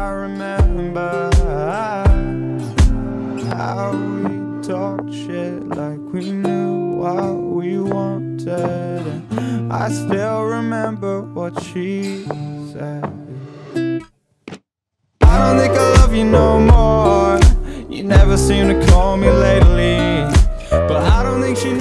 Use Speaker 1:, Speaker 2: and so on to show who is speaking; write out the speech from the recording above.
Speaker 1: I remember how we talked shit like we knew what we wanted, and I still remember what she said. I don't think I love you no more. You never seem to call me lately, but I don't think she